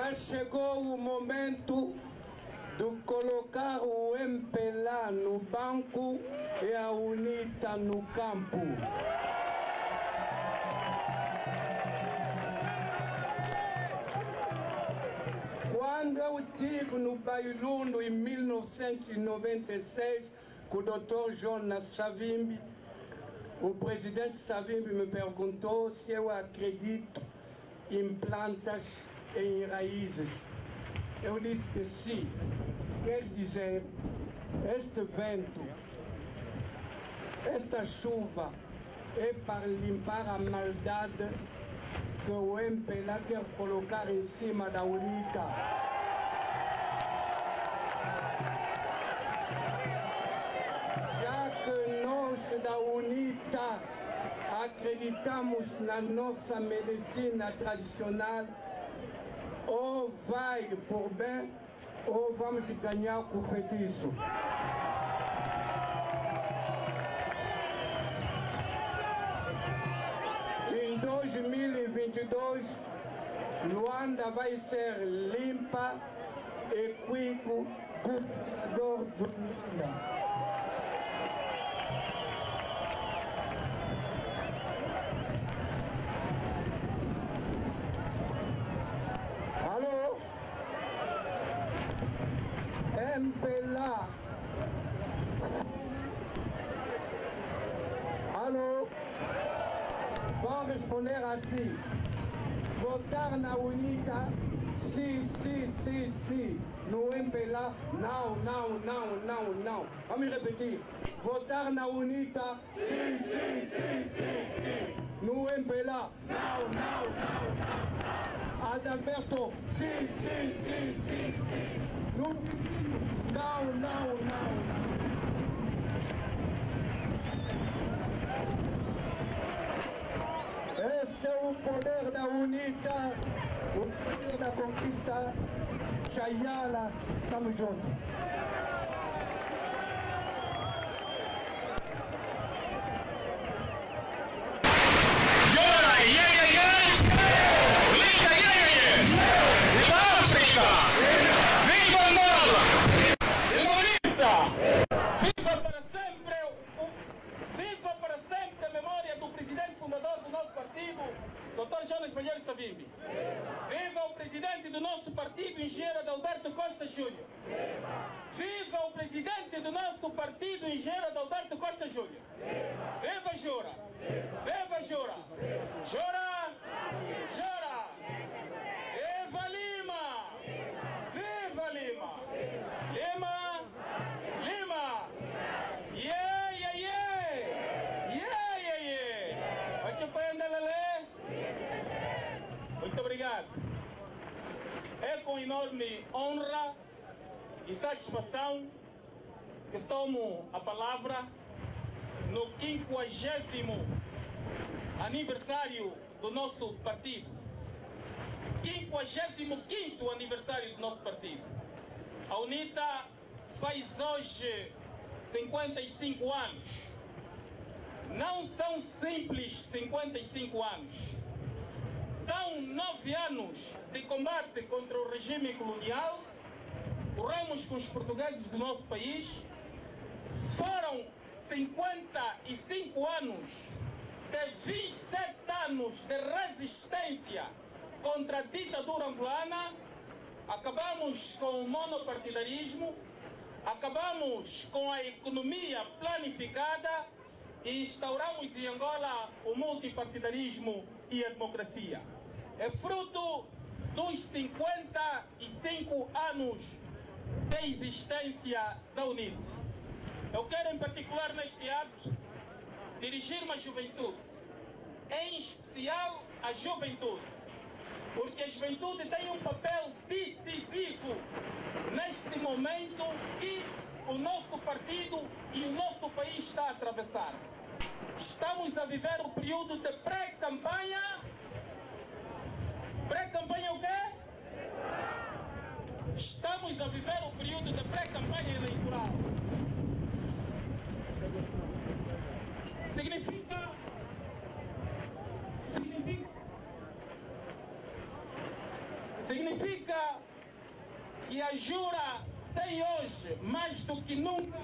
Já chegou o momento de colocar o MPLA no banco e a UNITA no campo. Quando eu estive no Bailundo em 1996 com o Dr. Jonas Savimbi, o presidente Savimbi me perguntou se eu acredito em plantas e em raízes. Eu disse que sim. Quer dizer, este vento, esta chuva é para limpar a maldade que o MPLA quer colocar em cima da UNITA. Já que nós da UNITA acreditamos na nossa medicina tradicional, ou vai por bem, ou vamos ganhar com feitiço. Em 2022, Luanda vai ser limpa e Cuico governador do Luanda. Alô? MPLA. Alô? Vão responder assim. Votar na UNITA, sim, sim, sim, sim. No MPLA, não, não, não, não, não. Vamos repetir. Votar na UNITA, sim, sim, sim, sim, sim. No MPLA, não, não, não, não. Adalberto, sim, sim, sim, sim, sim. No... Não, não, não, não. Esse é o poder da UNITA, o poder da conquista. Chayala, tamo junto. Dr. Jonas Savimbi. Viva o presidente do nosso partido, engenheiro Adalberto Costa Júnior. Viva o presidente do nosso partido, engenheiro Adalberto Costa Júnior. Viva Jura! Viva Jura! Jura! Jura! Viva Lima! Viva Lima! Lima! Lima! Yeah, yeah, yeah! Yeah, yeah, yeah! Vai te prender, Lelê? Muito obrigado. É com enorme honra e satisfação que tomo a palavra no 50º aniversário do nosso partido. 55º aniversário do nosso partido. A UNITA faz hoje 55 anos. Não são simples 55 anos. São 9 anos de combate contra o regime colonial. Corremos com os portugueses do nosso país. Foram 55 anos de 27 anos de resistência contra a ditadura angolana. Acabamos com o monopartidarismo, acabamos com a economia planificada e instauramos em Angola o multipartidarismo e a democracia. É fruto dos 55 anos de existência da UNITA. Eu quero em particular neste ato dirigir-me à juventude, em especial à juventude, porque a juventude tem um papel decisivo neste momento que o nosso partido e o nosso país está a atravessar. Estamos a viver o período de pré-campanha. Pré-campanha o quê? Estamos a viver o período de pré-campanha eleitoral. Significa que a Jura tem hoje, mais do que nunca,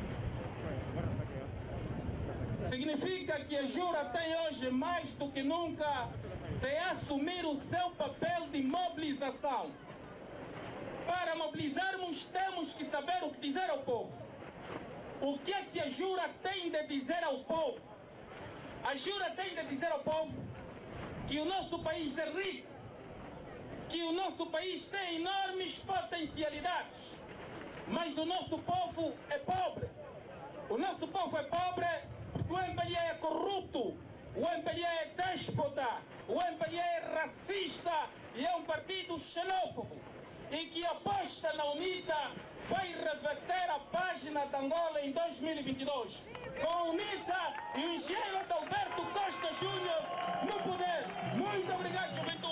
de assumir o seu papel de mobilização. Para mobilizarmos, temos que saber o que dizer ao povo. O que é que a Jura tem de dizer ao povo? A Jura tem de dizer ao povo que o nosso país é rico, que o nosso país tem enormes potencialidades, mas o nosso povo é pobre. O nosso povo é pobre porque o MPLA é corrupto, o MPLA é déspota, o MPLA é racista e é um partido xenófobo. E que aposta na UNITA vai reverter a página de Angola em 2022. Com a UNITA e o engenheiro Adalberto Costa Júnior no poder. Muito obrigado, juventude.